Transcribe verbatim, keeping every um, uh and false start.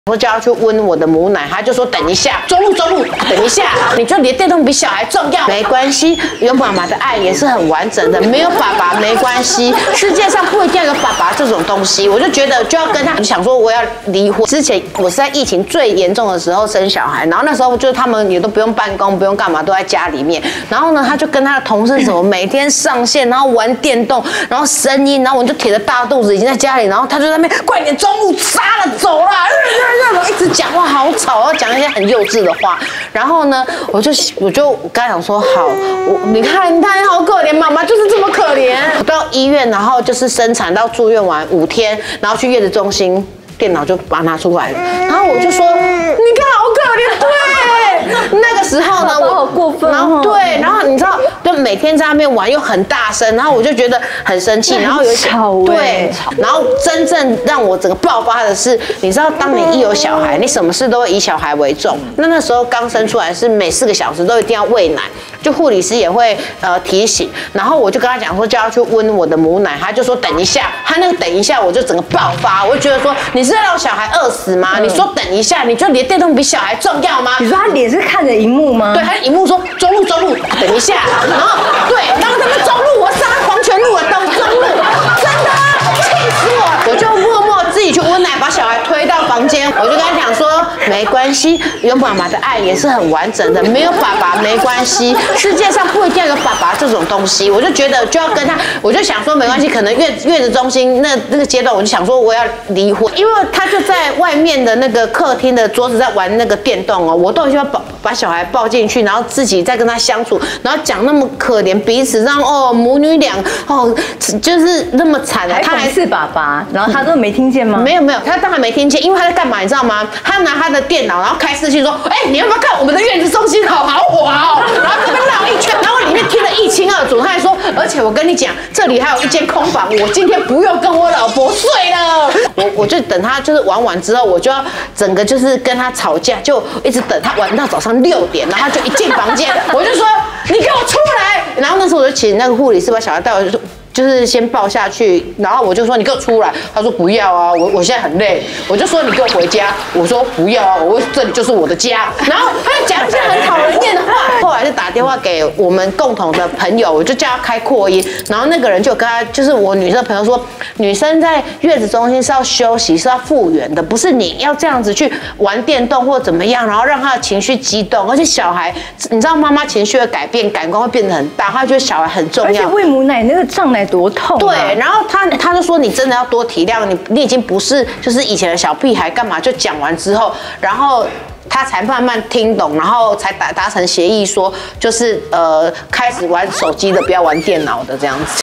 我叫他去温我的母奶，他就说等一下，中路中路，等一下，你就连电动比小孩重要，没关系，有妈妈的爱也是很完整的，没有爸爸没关系，世界上不一定要有爸爸这种东西。我就觉得就要跟他想说我要离婚。之前我是在疫情最严重的时候生小孩，然后那时候就是他们也都不用办公，不用干嘛，都在家里面。然后呢，他就跟他的同事什么每天上线，然后玩电动，然后声音，然后我就铁着大肚子已经在家里，然后他就在那边快点中路杀了走了。一直讲话好吵，要讲一些很幼稚的话。然后呢，我就我就跟他讲说，好，我你看你看好可怜，妈妈就是这么可怜。我到医院，然后就是生产到住院完五天，然后去月子中心，电脑就把它拿出来了。然后我就说，你看好可怜，对。那个时候呢，我好过分， 然后对，然后你知道，就每天在那边玩又很大声，然后我就觉得很生气，然后有吵对，然后真正让我整个爆发的是，你知道，当你一有小孩，你什么事都会以小孩为重。那那时候刚生出来是每四个小时都一定要喂奶，就护理师也会呃提醒，然后我就跟他讲说叫他去温我的母奶，他就说等一下，他那个等一下我就整个爆发，我就觉得说你是要让小孩饿死吗？你说等一下，你就连电动比小孩重要吗？ 你说他脸是看着荧幕吗？ 对，他荧幕说中路中路，等一下，然后对，然后他们中路，我杀黄泉路了，到中路，真的气死我！我就默默自己去温奶，把小孩推到房间，我就跟他讲说，没关系，有妈妈的爱也是很完整的，没有爸爸没关系，世界上不一定要有爸爸这种东西。我就觉得就要跟他，我就想说没关系，可能月月子中心那那个阶段，我就想说我要离婚，因为他就在外面的那个客厅的桌子在玩那个电动哦，我都已经要把把小孩抱进去，然后自己再跟他相处，然后讲那么可怜彼此，让哦母女俩哦就是那么惨的， 他还是爸爸，然后他都没听见吗？ 没有没有，他当然没听见，因为他在干嘛，你知道吗？他拿他的电脑，然后开视讯说，哎、欸，你要不要看我们的月子中心好豪华哦？然后这边绕一圈，然后里面听得一清二楚。他还说，而且我跟你讲，这里还有一间空房，我今天不用跟我老婆睡了。我我就等他就是玩完之后，我就要整个就是跟他吵架，就一直等他玩到早上六点，然后他就一进房间，我就说你给我出来。然后那时候我就请那个护理师把小孩带回去。就是先抱下去，然后我就说你给我出来，他说不要啊，我我现在很累，我就说你给我回家，我说不要啊，我这里就是我的家，然后他就讲一些很讨人厌的话，后来就打电话给我们共同的朋友，我就叫他开扩音，然后那个人就跟他，就是我女生的朋友说，女生在月子中心是要休息，是要复原的，不是你要这样子去玩电动或怎么样，然后让他的情绪激动，而且小孩，你知道妈妈情绪的改变，感官会变得很大，他觉得小孩很重要， 而且喂母奶那个胀奶多痛、啊。 对，然后他他就说你真的要多体谅你，你已经不是就是以前的小屁孩，干嘛？就讲完之后，然后他才慢慢听懂，然后才达达成协议说，就是呃开始玩手机的，不要玩电脑的这样子。